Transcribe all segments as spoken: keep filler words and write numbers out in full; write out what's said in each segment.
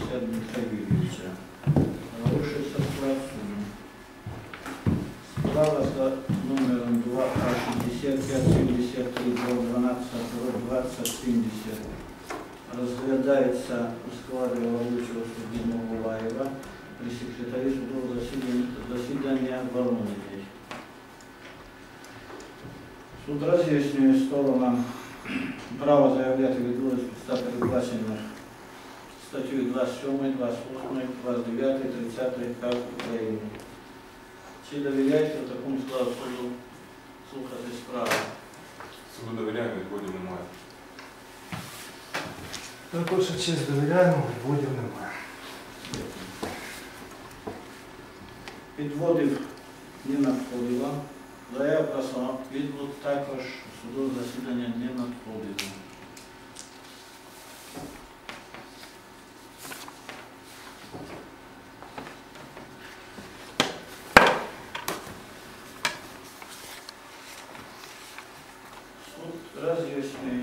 Бориса Дмитра Юрьевича. Нарушився склад суду. Справа за номером два А шестьдесят пять семьдесят три двенадцать двадцать семьдесят розглядається у складі головуючого судді Мовлаєва при секретарі судового засідання, засідання Воронежі. Суд роз'яснює сторонам право заявляти відводи з підстав передбачених статтею двадцять сім, двадцять вісім, двадцять дев'ять, тридцять КАС України. Чи довіряєте в такому складу суду слухати справи? Суду довіряємо, відводів немає. Також честь довіряємо, відводів немає. Підводів не надходило. Заява про самовідвод також судове засідання не надходило. Суд роз'яснює,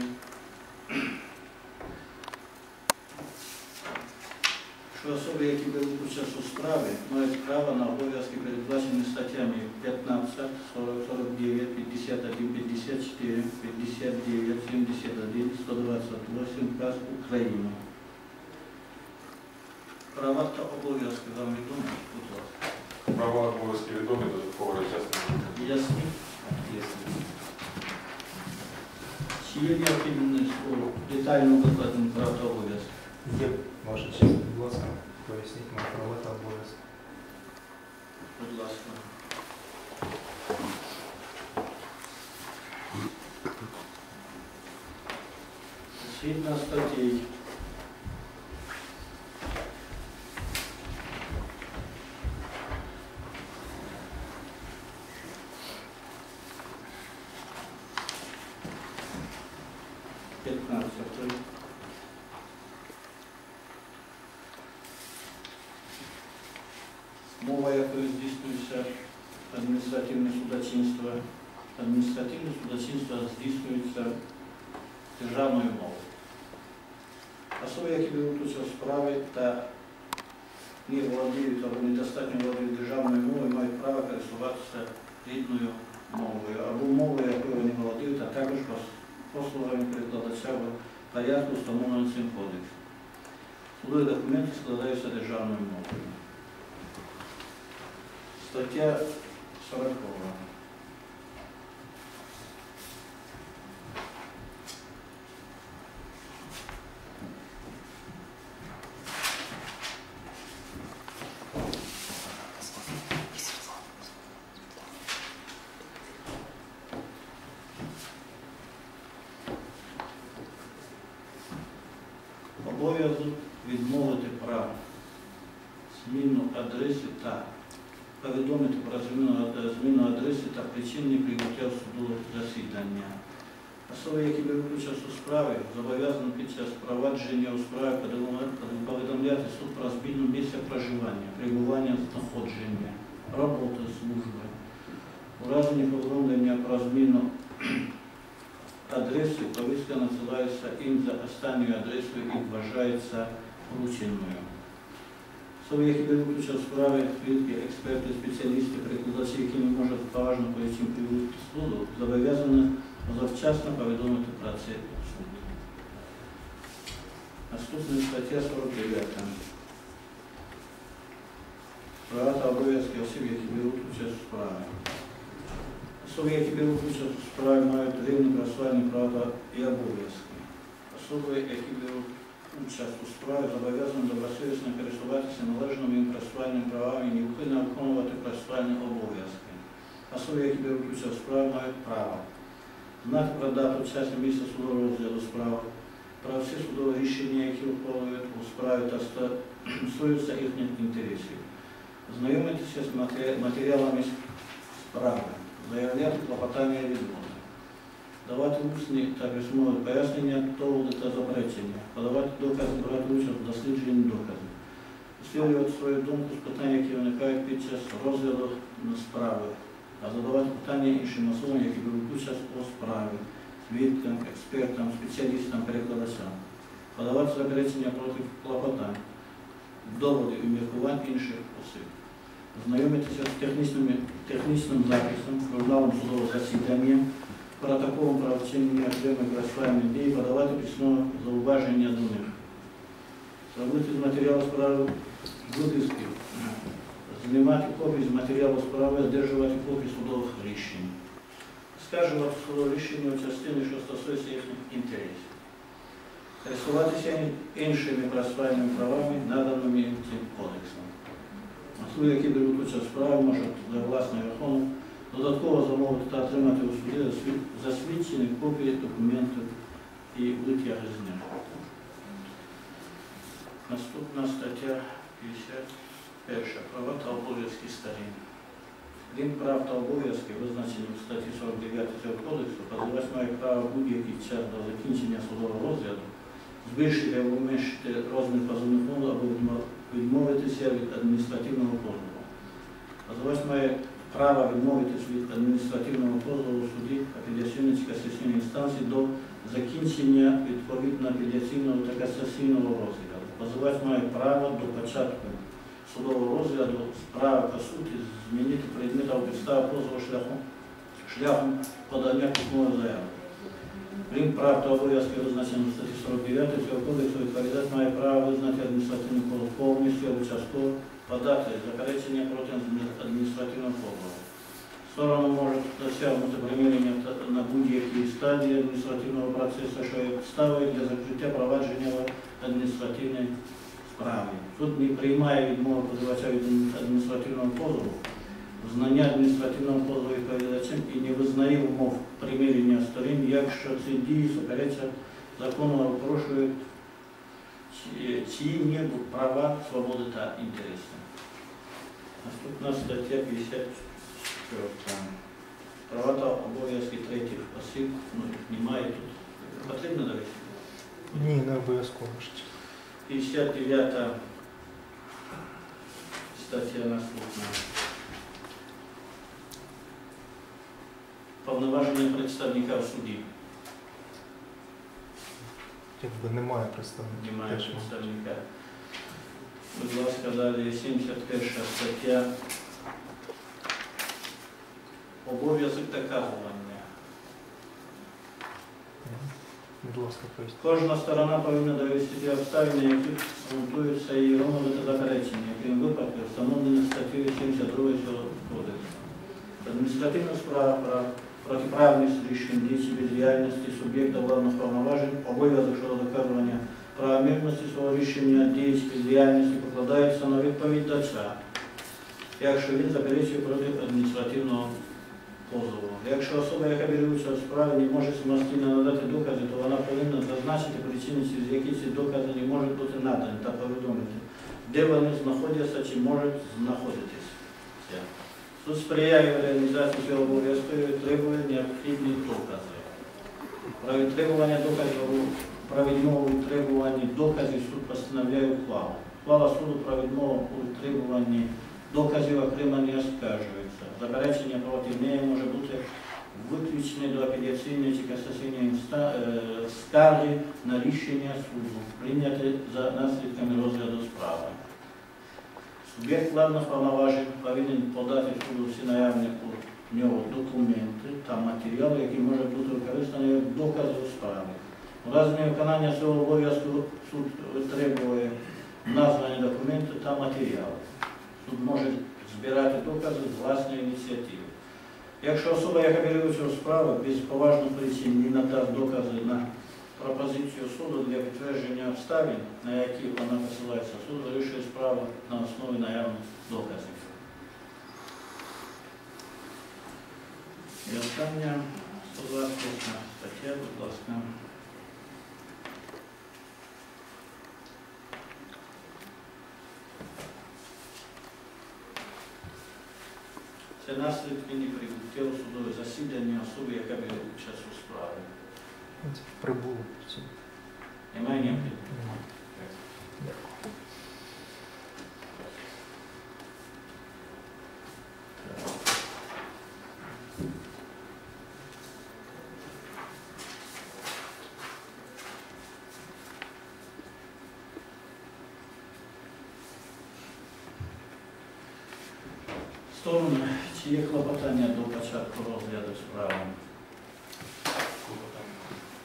що особи, які беруть участь у справі, мають право на обов'язки, передбачені статтями п'ятнадцять, сорок, сорок дев'ять, п'ятдесят один, п'ятдесят чотири, п'ятдесят дев'ять, сімдесят один, сто двадцять вісім КАС України. Права та обов'язки вам відомі, будь ласка. Права обов'язки відомі, додатково роз'яснення. Ясні? Ясні. Чи є необхідність у детальному викладенні прав та обов'язків? Є, ваша честь, будь ласка, поясніть мої права та обов'язки. Будь ласка. Згідно статей п'ятнадцять. Мова, якою здійснюється адміністративне судочинство, адміністративне судочинство здійснюється державною мовою. Особи, які беруть участь у справі та не володіють або недостатньо володіють державною мовою, мають право користуватися рідною мовою або мовою, якою вони володіють, а також послугами перекладача в порядку, встановленому цим кодексом. Судові документи складаються державною мовою. Стаття сорокова. Обов'язок відмовити право зміну адреси та повідомити про зміну адреси та причини прибуття в судове засідання. Особи, які беруть участь у справі, зобов'язані під час провадження у справі повідомляти суд про зміну місця проживання, перебування, знаходження, роботи, служби. У разі неповідомлення про зміну адреси, повістка надсилається їм за останньою адресою і вважається врученою. Особи, які беруть участь у справі, свідки, експерти, спеціалісти, перекладачі, які не можуть поважно пояснити прибути суду, зобов'язані завчасно повідомити про це суд. Наступна стаття сорок дев'ять. Права та обов'язки осіб, які беруть участь у справі. Особи, які беруть участь у справі, мають рівні процесуальні права і обов'язки. Особи, які беруть участь у справі, зобов'язані добросовісно користуватися належними їм процесуальними правами і неухильно виконувати процесуальні обов'язки. Особи, які беруть участь у справі, мають право знати про дату, час і місце судового розгляду справи, про всі судові рішення, які ухвалюють у справі та стосуються їхніх інтересів, знайомитися з матеріалами справи, заявляти клопотання і відмови, давати усні та письмові пояснення, доводи та заперечення, подавати докази, брати участь в дослідженні доказів, висловлювати свою думку з питань, які виникають під час розгляду справи, а задавати питання іншим особам, які беруть участь у справі, свідкам, експертам, спеціалістам, перекладачам, подавати заперечення проти клопотань, доводів і міркувань інших осіб. Знайомитися з технічним, технічним записом, журналом судового засідання, протоколом про вчинення окремих процесуальних дій, подавати письмове зауваження до них. Зробити з матеріалу справи виписки, знімати копії з матеріалу справи, одержувати копії судових рішень. Скажувати судове рішення у частині, що стосується їхніх інтересів. Користуватися іншими процесуальними правами, наданими цим кодексом. Особи, які беруть участь в справі, можуть за власною рахунок додатково замовити та отримати у суді засвідчені копії документів і витяги з них. Наступна стаття п'ятдесят перша. Права та обов'язки сторін. Крім прав та обов'язків, визначені в статті сорок дев'ять цього кодексу, позивач має право будь-який час до закінчення судового розгляду збільшити або уменшити розмір позовних умов або відмовитися від адміністративного позову. Позивач має право відмовитися від адміністративного позову у суді апеляційної чи касаційної інстанції до закінчення відповідно апеляційного та касаційного розгляду. Позивач має право до початку судового розгляду справи по суті змінити предмет або підставу позову шляхом, шляхом подання письмової заяви. Крім прав та обов'язків, визначених в статті сорок дев'ять цього кодексу, відповідач має право визнати адміністративний позов повністю або частково, подати заперечення проти адміністративного позову. Сторони можуть досягнути примирення на будь-якій стадії адміністративного процесу, що є підставою для закриття провадження в адміністративній справі. Суд не приймає відмову позивача від адміністративного позову, визнання адміністративного позову відповідачем і не визнає умов примирення сторін, якщо ці дії суперечать закону або порушують чиї права, свободи та інтереси. Наступна стаття п'ятдесят четверта. Права та обов'язки третіх осіб, ну їх немає тут. Потрібно далі? Ні, не обов'язково. п'ятдесят дев'ята стаття наступна. Повноваження представника в суді. Якби немає представника. Немає представника. Будь ласка, далі сімдесят перша стаття. Обов'язок доказування. Будь ласка, поясніть. Кожна сторона повинна довести ті обставини, які ґрунтуються її вимоги та заперечення, крім випадків, встановлені статтею сімдесят другої цього кодексу. Адміністративна справа про протиправність рішень дій чи бездіяльності суб'єкта владних повноважень, обов'язок щодо доказування правомірності свого рішення дій чи бездіяльності покладається на відповідача, якщо він заперечує проти адміністративного позову. Якщо особа, яка бере участь у справі, не може самостійно надати докази, то вона повинна зазначити причини, через які ці докази не можуть бути надані, та повідомити, де вони знаходяться чи можуть знаходитися. Суд сприяє реалізації цього обов'язку і витребує необхідні докази. Про витребування доказів, про відмову у витребуванні доказів суд постановляє ухвалу. Ухвала суду про відмову у витребуванні доказів окремо не оскаржується. Заперечення проти неї може бути виключне до апеляційної чи касаційної скарги на рішення суду, прийняте за наслідками розгляду справи. Суб'єкт владних повноважень повинен подати суду всі наявні у нього документи та матеріали, які можуть бути використані як докази у справі. У разі невиконання цього обов'язку суд витребує названі документи та матеріали. Суд може збирати докази з власної ініціативи. Якщо особа, яка бере участь у справі, без поважних причин не надасть докази на пропозицію суду для підтвердження обставин, на які вона посилається, суд вирішує справу на основі наявних доказів. І остання сто двадцять восьма стаття, будь ласка. Це наслідки неприбуття у судове засідання особи, яка бере участь у справі. Прибуло. Немає ніяких? Немає. Сторони, чи є клопотання до початку розгляду справи? Клопотання.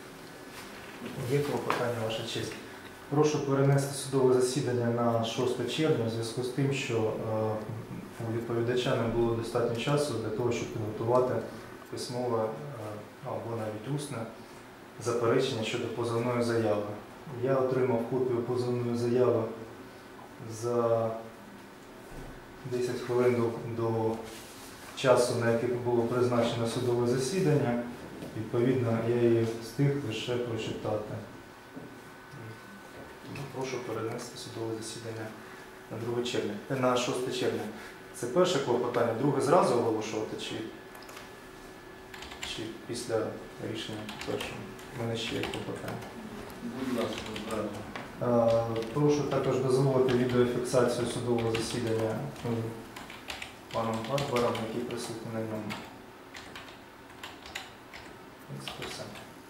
Є клопотання, ваша честь. Прошу перенести судове засідання на шосте червня в зв'язку з тим, що е, у відповідача не було достатньо часу для того, щоб підготувати письмове е, або навіть усне заперечення щодо позовної заяви. Я отримав копію позовної заяви за десять хвилин до, до часу, на який було призначено судове засідання. Відповідно, я її встиг лише прочитати. Тому прошу перенести судове засідання на друге червня, на шосте червня. Це перше клопотання. Друге зразу оголошувати чи, чи після рішення першого? У мене ще є клопотання. Будь ласка, зразу. Е, Прошу також дозволити відеофіксацію судового засідання м, паном Барбаром, який присутній на ньому. Експресом.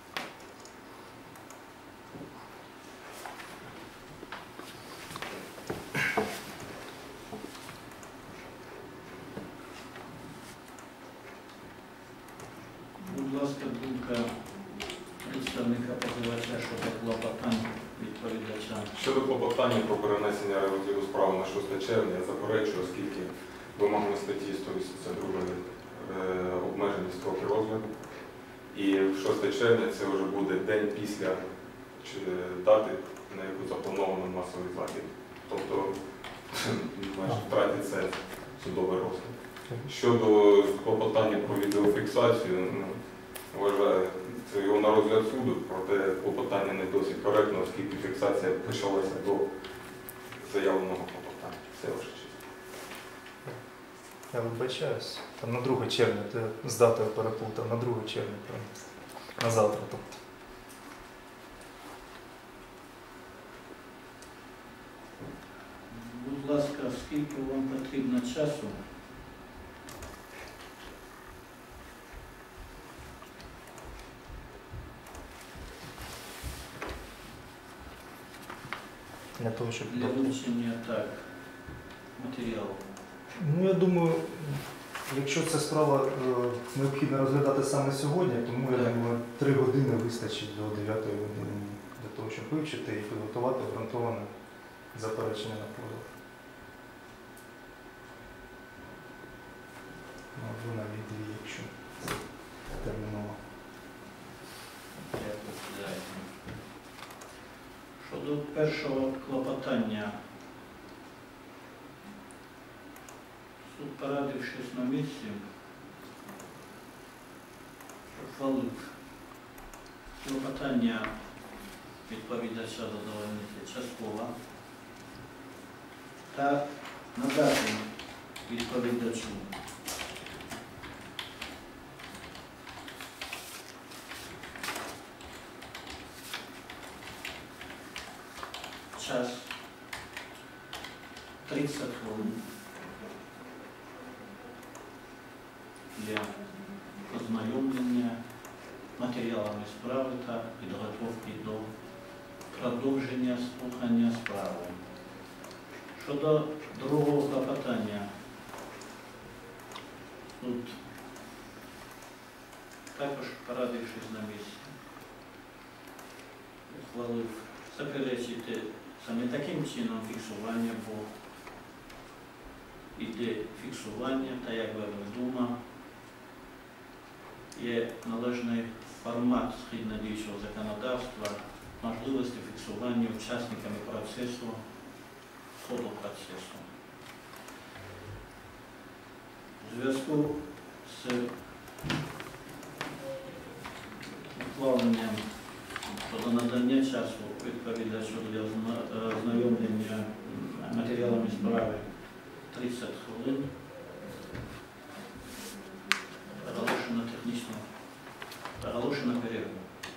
Будь ласка, думка представника позивача щодо клопотань відповідача. Щодо клопотання про перенесення розгляду справи на шосте червня, я заперечую, оскільки вимогами статті сто вісімдесят два е, обмежені строки розгляду. І шосте червня це вже буде день після чи, дати, на яку заплановано масовий захід. Тобто майже втратить сенс судовий розгляд. Щодо клопотання про відеофіксацію, ну, вважаю, це його на розгляд суду, проте клопотання не досить коректно, оскільки фіксація почалася до заявленого клопотання. Все ваше честь. Я вибачаюсь. Там на друге червня, ти з датою переплутав, на друге червня перенести. На завтра, тобто. Будь ласка, скільки вам потрібно часу? Для того, щоб... Для вивчення так, матеріалу. Ну, я думаю, якщо ця справа е, необхідно розглядати саме сьогодні, тому я Так. думаю, три години вистачить до дев'ятої години для того, щоб вивчити і підготувати обґрунтоване заперечення на позов. Ну, або навіть дві, якщо це терміново. Дякую, дякую. Щодо першого клопотання, суд, порадившись на місці, ухвалив клопотання відповідача задовольнити частково та надати відповідачу час тридцять хвилин для ознайомлення матеріалами справи та підготовки до продовження слухання справи. Щодо другого клопотання, суд, також порадившись на місці, ухвалив заперечити саме таким чином фіксування, бо іде фіксування, та як би дума, є належний формат згідно діючого законодавства, можливості фіксування учасниками процесу, ходу процесу. У зв'язку з ухваленням щодо надання часу відповідачу для ознайомлення матеріалами справи тридцять хвилин, оголошено технічно, оголошено перерву.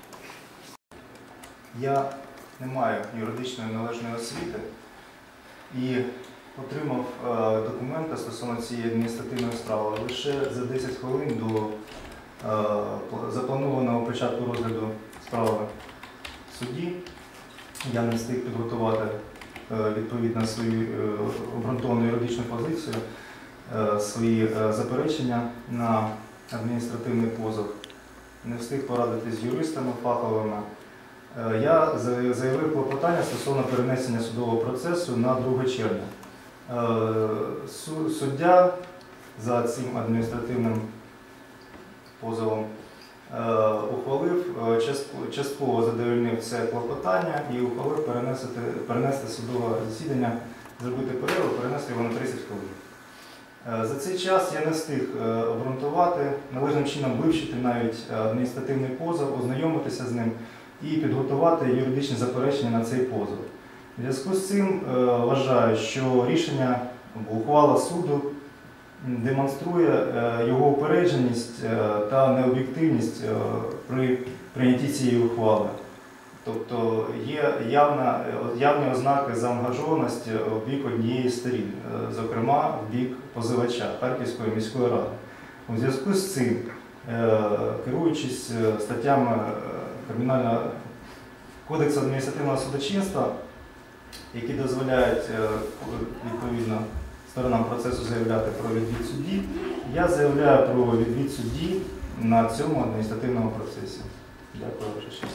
Я не маю юридичної належної освіти і отримав е, документи стосовно цієї адміністративної справи лише за десять хвилин до е, запланованого початку розгляду справи в суді. Я не встиг підготувати е, відповідно свою е, обґрунтовану юридичну позицію, е, свої е, заперечення на адміністративний позов. Не встиг порадитись з юристами фаховими. Е, Я заявив клопотання стосовно перенесення судового процесу на друге червня. Е, су- Суддя за цим адміністративним позовом е, ухвалив, е, частково- частково задовольнив це клопотання і ухвалив перенести, перенести судове засідання, зробити перерву, перенести його на тридцять хвилин. Е, За цей час я не встиг е, обґрунтувати, належним чином вивчити навіть адміністративний позов, ознайомитися з ним і підготувати юридичні заперечення на цей позов. У зв'язку з цим е, вважаю, що рішення або ухвала суду демонструє е, його упередженість е, та необ'єктивність е, при прийнятті цієї ухвали. Тобто є явна, явні ознаки заангажованості в бік однієї з сторін, е, зокрема в бік позивача Харківської міської ради. У зв'язку з цим, е, керуючись е, статтями е, Кримінального кодексу адміністративного судочинства, які дозволяють е, відповідно сторонам процесу заявляти про відвід судді, я заявляю про відвід судді на цьому адміністративному процесі. Дякую, ваша честь.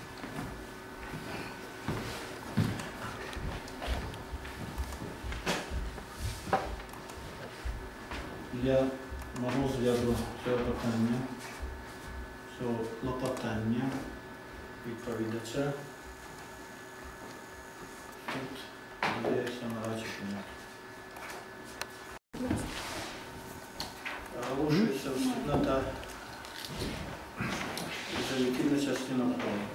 Для розгляду цього питання, цього клопотання відповідача суд надається нарадчий кабінет. Оголошується вступна та резолютивна частина входу.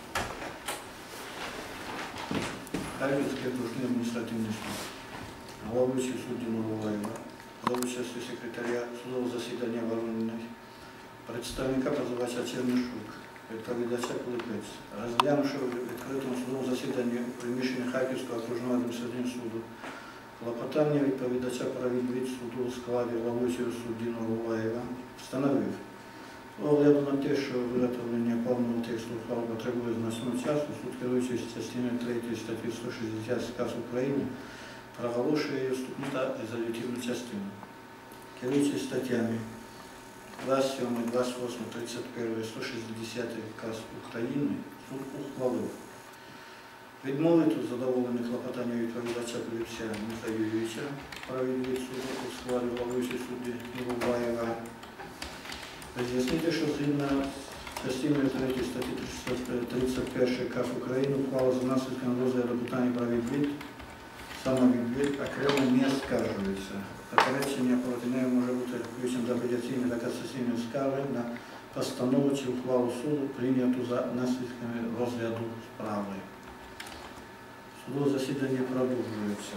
Харківський окружний адміністративний суд. Головуючий судді Новолаєва. За участю секретаря судового засідання Ворониної, представника позивача Чернишук, відповідача Пилипець, розглянувши в відкритому судовому засіданні у приміщенні Харківського окружного адміністративного суду клопотання відповідача про відвід суду у складі головуючого судді Новолаєва, встановив, огляду на те, що виготовлення повного тексту ухвали потребує значного часу, суд, керуючись частиною третьої статті сто шістдесят СК України, проголошує її вступну та резолютивну частину. Керуючись статтями двадцять сьомої, двадцять восьмої, тридцять першої, сто шістдесятої КАС України суд ухвалив відмовити у задоволенні клопотання відповідача Пилипця Дмитра Юрійовича про відвід суду у складі головуючого судді Новолаєва, роз'яснити, що згідно частиною третьої статті тридцять першої КАС України ухвала за наслідком розгляду питання про відвід самовідвід окремо не оскаржується. Заперечення проти неї може бути включено до апеляційної та касаційної скарги на постанову чи ухвалу суду, прийняту за наслідками розгляду справи. Судове засідання продовжується.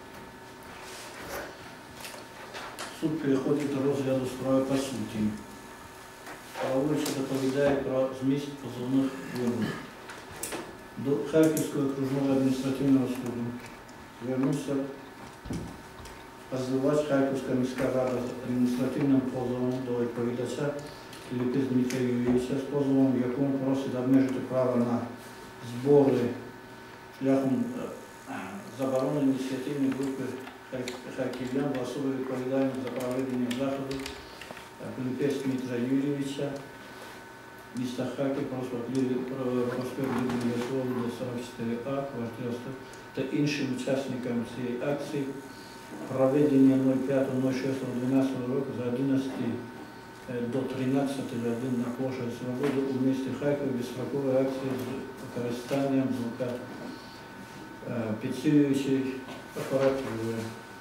Суд переходить до розгляду справи по суті. Головуючий доповідає про зміст позовних вимог. До Харківського окружного адміністративного суду звернувся позивач Харківська міська рада з адміністративним позовом до відповідача Пилипець Дмитра Юрійовича з позовом, в якому просить обмежити право на збори шляхом заборони ініціативної групи харків'ян в особі відповідальних за проведення заходу Пилипець Дмитра Юрійовича, міста Харків, проспект Лідії Ясової, сорок чотири А, квартира сто, та іншим учасникам цієї акції проведення п'ятого шостого дванадцятого року з одинадцяти до тринадцяти годин на площаді Свободи у місті Харкові безстрокової акції з використанням звука підсилюючої апаратури.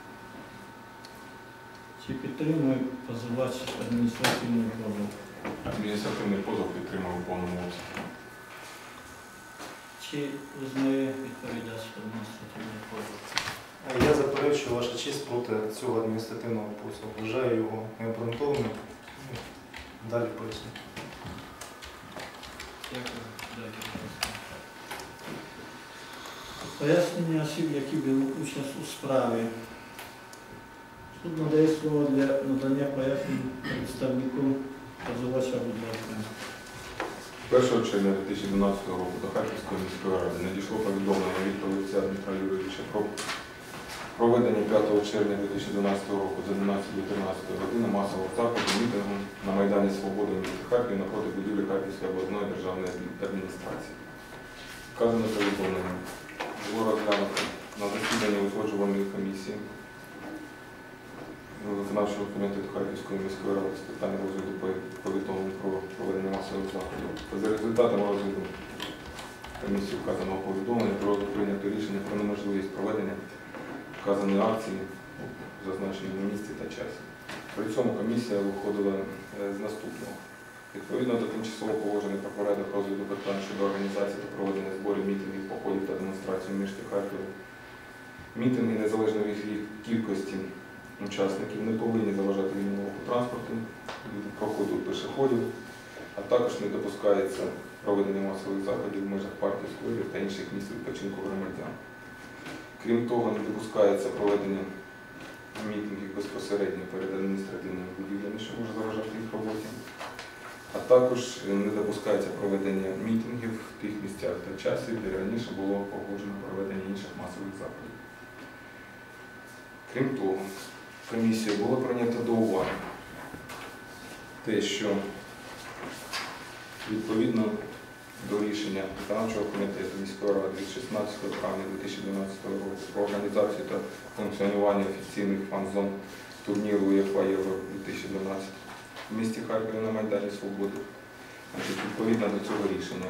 Чи підтримує позивач адміністративний позов? Адміністративний позов підтримав у повному обсязі. Чи визнає відповідач адміністративний позов? Я заперечую ваша честь проти цього адміністративного позову. Вважаю його необґрунтованим. Далі поясню. Дякую. Дякую. Пояснення осіб, які беруть участь у справі. Суд надає слово для надання пояснень представнику позивача, будь ласка. першого червня дві тисячі дванадцятого року до Харківської міської ради надійшло повідомлення від Пилипця Дмитра Юрійовича про проведення п'ятого червня дві тисячі дванадцятого року з одинадцятої до тринадцятої години масового заходу мітингу на Майдані Свободи в місті Харкові напроти будівлі Харківської обласної державної адміністрації. Вказане повідомлення було розглянуто на засіданні узгоджувальної комісії виконавчого комітету Харківської міської ради з питань розгляду повідомлень про проведення масових заходів. За результатами розгляду комісії вказаного повідомлення про прийнято рішення про неможливість проведення вказаної акції в зазначеному місці та часі. При цьому комісія виходила з наступного. Відповідно до тимчасового положення про порядок розгляду питань щодо організації та проведення зборів, мітингів, походів та демонстрацій в місті Харкові, мітинги незалежно від їх кількості учасників не повинні заважати вільному руху транспорту, проходу пішоходів, а також не допускається проведення масових заходів в межах парків, скверів та інших місць відпочинку громадян. Крім того, не допускається проведення мітингів безпосередньо перед адміністративними будівлями, що може заважати їх роботі, а також не допускається проведення мітингів в тих місцях та часі, де раніше було погоджено проведення інших масових заходів. Крім того, комісією було прийнято до уваги те, що відповідно до рішення виконавчого комітету міської ради від шістнадцятого травня дві тисячі дванадцятого року про організацію та функціонування офіційних фан-зон турніру УЄФА Євро дві тисячі дванадцять в місті Харкові на Майдані Свободи. Значить, відповідно до цього рішення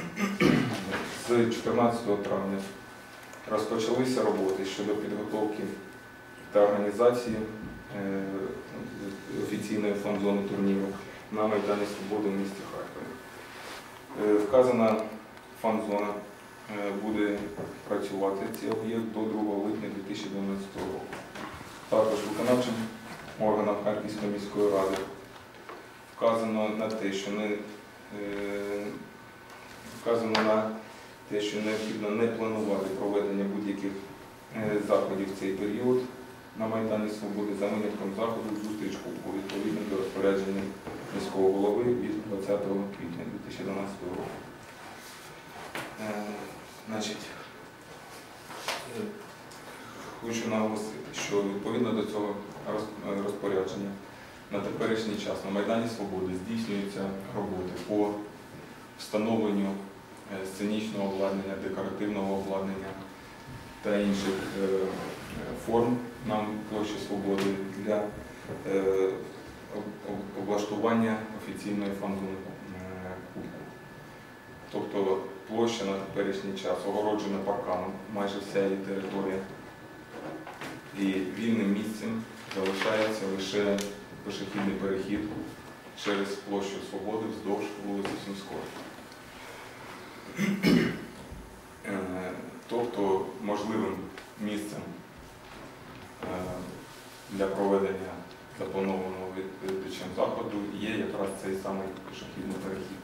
з чотирнадцятого травня розпочалися роботи щодо підготовки та організації е, офіційної фан-зони турніру на Майдані Свободи в місті Харкові. Е, вказана фан-зона е, буде працювати, цей об'єкт, до другого липня дві тисячі дванадцятого року. Також виконавчим органам Харківської міської ради вказано на те, що не е, вказано на те, що необхідно не планувати проведення будь-яких е, заходів в цей період на Майдані Свободи за винятком заходу зустріч кубку відповідно до розпорядження міського голови від двадцятого квітня дві тисячі дванадцятого року. Е, значить, е, хочу наголосити, що відповідно до цього розпорядження на теперішній час на Майдані Свободи здійснюються роботи по встановленню сценічного обладнання, декоративного обладнання та інших е, форм на площі Свободи для е, облаштування офіційної фан-зони кубку. Тобто площа на теперішній час огороджена парканом, майже вся її територія, і вільним місцем залишається лише пішохідний перехід через площу Свободи вздовж вулиці Сумської. Тобто можливим місцем для проведення запланованого відвідувачем заходу є якраз цей самий пішохідний перехід.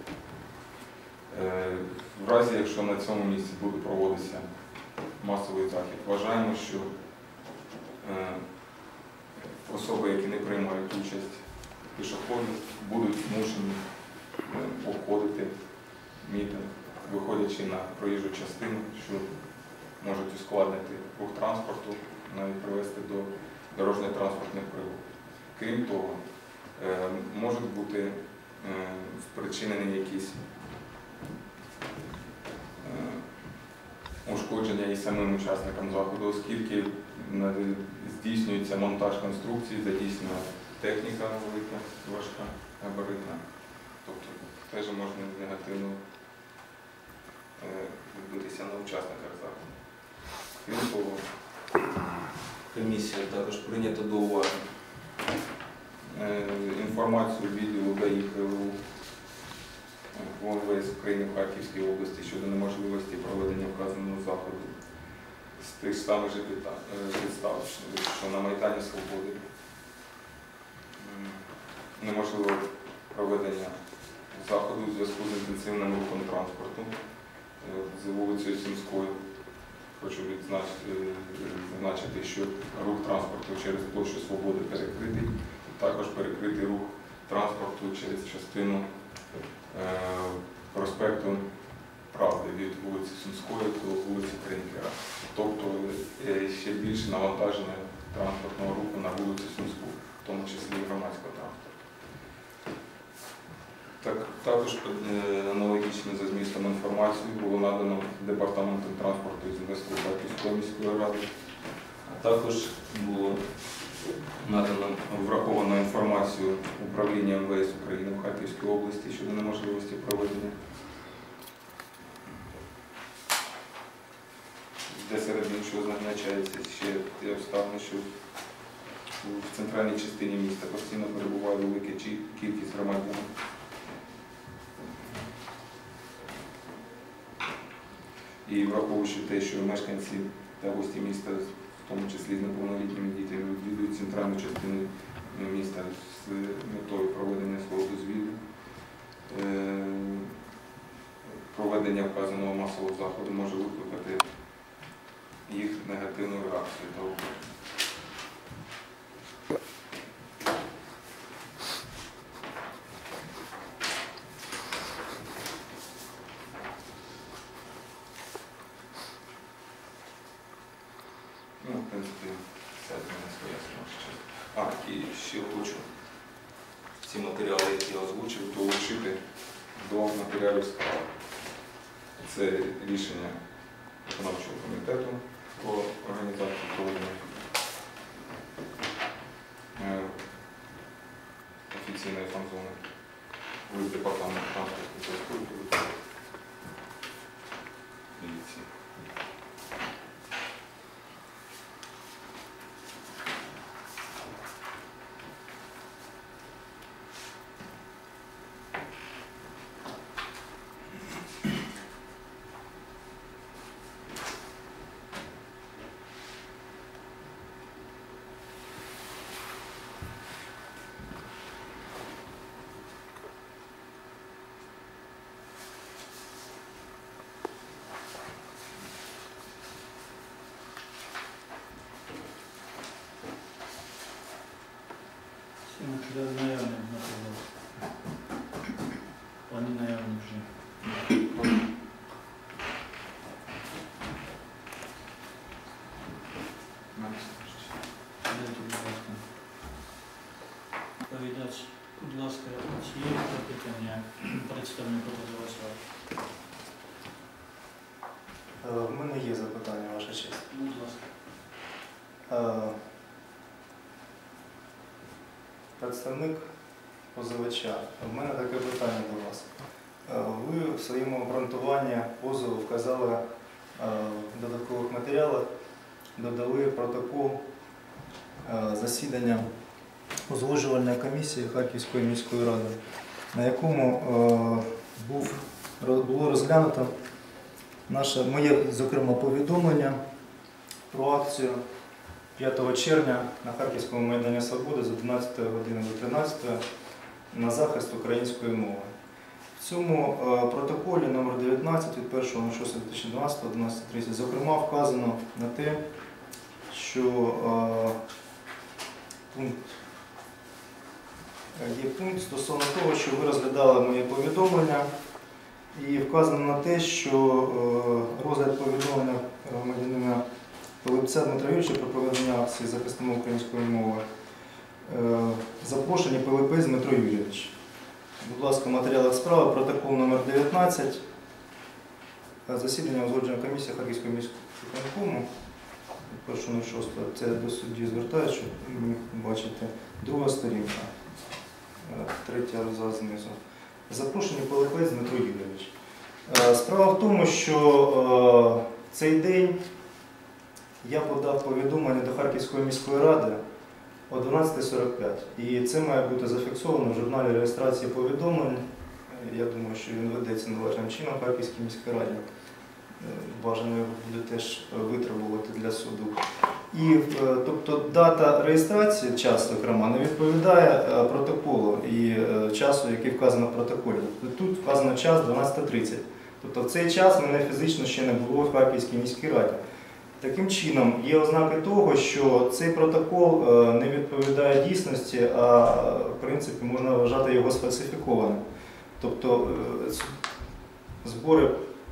В разі, якщо на цьому місці буде проводитися масовий захід, вважаємо, що особи, які не приймають участь в пішоході, будуть змушені обходити мітинг, виходячи на проїжджу частину, що можуть ускладнити рух транспорту, навіть привести до дорожньо-транспортних пригод. Крім того, можуть бути спричинені якісь ушкодження і самим учасникам заходу, оскільки здійснюється монтаж конструкції, задійснює техніка велика, важка, габаритна. Тобто теж можна негативно відбутися на учасниках заходу. Крім того, комісія також прийнята до уваги інформацію відділу ДАІ ХЛУ в МВС України в Харківській області щодо неможливості проведення вказаного заходу з тих самих же підстав, що на Майдані Свободи неможливо проведення заходу у зв'язку з інтенсивним рухом транспорту з вулицею Сумською. Хочу відзначити, що рух транспорту через площу Свободи перекритий, також перекритий рух транспорту через частину е, проспекту Правди від вулиці Сумської до вулиці Кринкера. Тобто е, ще більше навантаження транспортного руху на вулиці Сумську, в тому числі і громадського транспорту. Так, також е, аналогічно за змістом інформації було надано Департаментом транспорту і зв'язку Харківської міської ради, а також було надано враховано інформацію управління Ем Ве Ес України в Харківській області щодо неможливості проведення. Де серед іншого зазначається ще ті обставини, що в центральній частині міста постійно перебуває велика кількість громадян. І враховуючи те, що мешканці та гості міста, в тому числі з неповнолітніми дітьми, відвідують центральну частину міста з метою проведення свого дозвілля, проведення вказаного масового заходу може викликати їх негативну реакцію та опір. Ну, в принципі, це не своє. А, і ще хочу ці матеріали, які я озвучив, долучити до матеріалів справи. Це рішення виконавчого комітету по організації проведення офіційної фан-зони в департаменту транспорту і зв'язку міліції. Всі матеріали наявні, наприклад. Вони наявні вже. Дайте, будь ласка. Повідач, будь ласка, чи є запитання представнику позивача? Е, В мене є запитання, ваша честь. Будь ласка. Е, Представник позивача, в мене таке питання до вас. Е, Ви в своєму обґрунтуванні позову вказали е, в додаткових матеріалах, додали протокол е, засідання узгоджувальної комісії Харківської міської ради, на якому е, був, було розглянуто наше, моє, зокрема, повідомлення про акцію п'ятого червня на Харківському майдані Свободи з одинадцятої години до тринадцятої на захист української мови. В цьому е, протоколі номер дев'ятнадцять від першого шостого дві тисячі дванадцятого одинадцята тридцять, зокрема, вказано на те, що е, пункт, є пункт стосовно того, що ви розглядали моє повідомлення, і вказано на те, що е, розгляд повідомлення громадянина Пилипця Дмитра Юрійовича про проведення акції захисту української мови е, запрошені Пилипець Дмитро Юрійович. Будь ласка, в матеріалах справи, протокол номер дев'ятнадцять, засідання узгодження комісії Харківської міської виконкому, першого шостого, це до судді звертаю, щоб міг бачити, друга сторінка, третя абзац знизу. Запрошені Пилипець Дмитро Юрійович. Справа в тому, що е, цей день я подав повідомлення до Харківської міської ради о дванадцята сорок п'ять. І це має бути зафіксовано в журналі реєстрації повідомлень. Я думаю, що він ведеться належним чином в Харківській міській раді. Бажано його буде теж витребувати для суду. І, тобто, дата реєстрації, час, зокрема, не відповідає протоколу і часу, який вказано в протоколі. Тут вказано час дванадцята тридцять. Тобто в цей час мене фізично ще не було в Харківській міській раді. Таким чином, є ознаки того, що цей протокол не відповідає дійсності, а в принципі можна вважати його сфальсифікованим. Тобто збори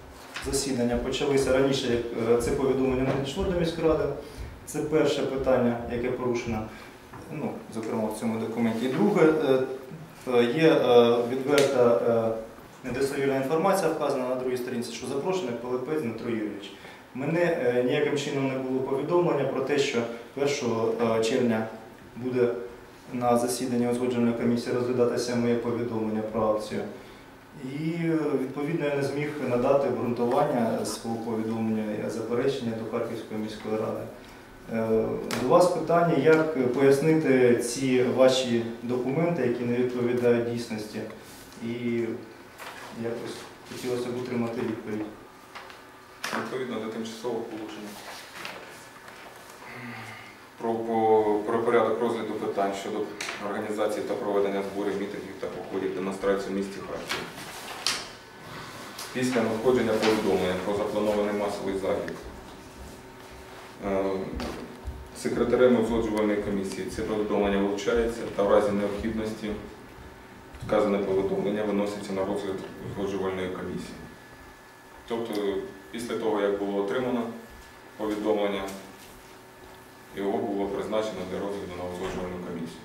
засідання почалися раніше, як е, це повідомлення не надійшло до міської ради. Це перше питання, яке порушено, ну, зокрема в цьому документі. І друге, е, е, є е, відверта е, недостовірна інформація, вказана на другій сторінці, що запрошений Пилипець Дмитро Юрійович. Мене е, ніяким чином не було повідомлення про те, що першого червня буде на засіданні узгоджувальної комісії розглядатися моє повідомлення про акцію. І, відповідно, я не зміг надати обґрунтування свого повідомлення і заперечення до Харківської міської ради. До вас питання, як пояснити ці ваші документи, які не відповідають дійсності, і якось хотілося б отримати відповідь. Відповідно до тимчасового положення. Про, про, про порядок розгляду питань щодо організації та проведення зборів, мітингів та походів демонстрацій в місті Харкові. Після надходження повідомлення про запланований масовий захід секретарем узгоджувальної комісії це повідомлення вилучається та в разі необхідності вказане повідомлення виноситься на розгляд узгоджувальної комісії. Тобто, після того, як було отримано повідомлення, його було призначено для розгляду на узгоджувальну комісію.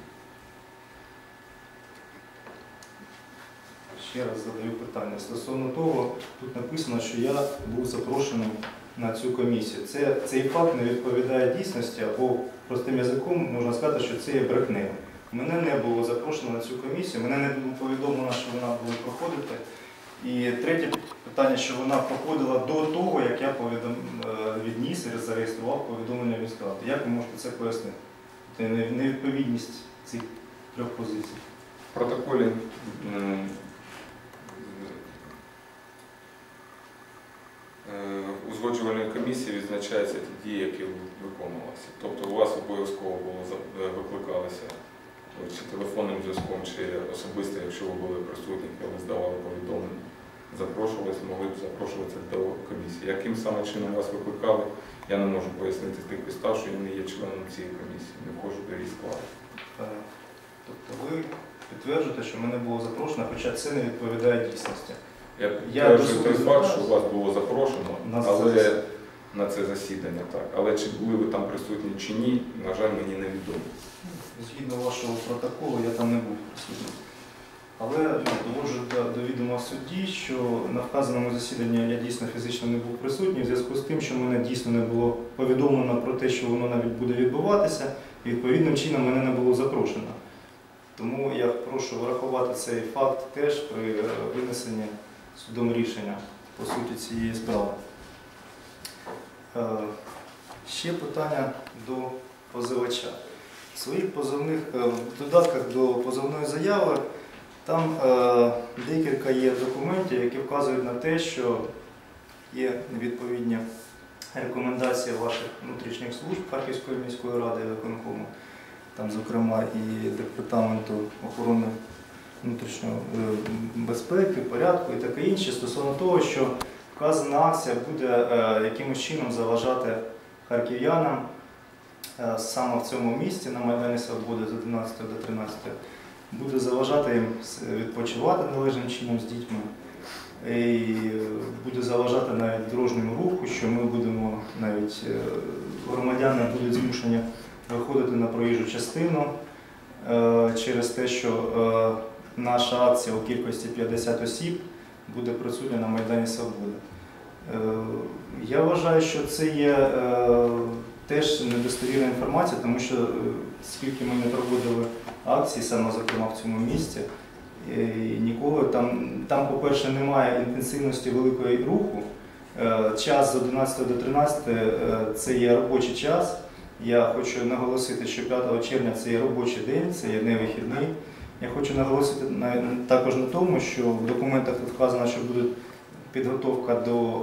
Ще раз задаю питання. Стосовно того, тут написано, що я був запрошений на цю комісію. Це, цей факт не відповідає дійсності, або простим язиком можна сказати, що це є брехнею. Мене не було запрошено на цю комісію, мене не було повідомлено, що вона буде проходити. І третє питання, що вона проходила до того, як я повідом... відніс і зареєстрував повідомлення міськради. Як ви можете це пояснити? Це невідповідність цих трьох позицій. В протоколі узгоджувальної комісії відзначаються ті дії, які виконувалися. Тобто у вас обов'язково було викликалися чи телефонним зв'язком, чи особисто, якщо ви були присутні, коли здавали повідомлення, запрошувалися, могли б запрошуватися до комісії. Яким саме чином вас викликали, я не можу пояснити з тих підстав, що я не є членом цієї комісії, не входжу до її складу. Тобто ви підтверджуєте, що мене було запрошено, хоча це не відповідає дійсності. Я підтверджую той факт, що вас було запрошено, на але це на це засідання, так. Але чи були ви там присутні чи ні, на жаль, мені невідомо. Згідно вашого протоколу, я там не був присутній. Але доводжу до відома судді, що на вказаному засіданні я дійсно фізично не був присутній, в зв'язку з тим, що мене дійсно не було повідомлено про те, що воно навіть буде відбуватися, і відповідним чином мене не було запрошено. Тому я прошу врахувати цей факт теж при винесенні судом рішення по суті цієї справи. Ще питання до позивача. В своїх позовних в додатках до позовної заяви там е, декілька є документів, які вказують на те, що є відповідні рекомендації ваших внутрішніх служб Харківської міської ради і виконкому, там, зокрема, і Департаменту охорони внутрішньої безпеки, порядку і таке інше, стосовно того, що вказана акція буде е, якимось чином заважати харків'янам е, саме в цьому місці на Майдані Свободи з одинадцятої до тринадцятої. Буде заважати їм відпочивати належним чином з дітьми, і буде заважати навіть дорожньому руху, що ми будемо, навіть громадяни будуть змушені виходити на проїжджу частину через те, що наша акція у кількості п'ятдесят осіб буде присутня на Майдані Свободи. Я вважаю, що це є теж недостовірна інформація, тому що скільки ми не проводили акції, саме зокрема в цьому місці, і ніколи там, там по-перше, немає інтенсивності великої руху. Час з одинадцятої до тринадцятої – це є робочий час. Я хочу наголосити, що п'ятого червня це є робочий день, це є не вихідний. Я хочу наголосити також на тому, що в документах тут вказано, що буде підготовка до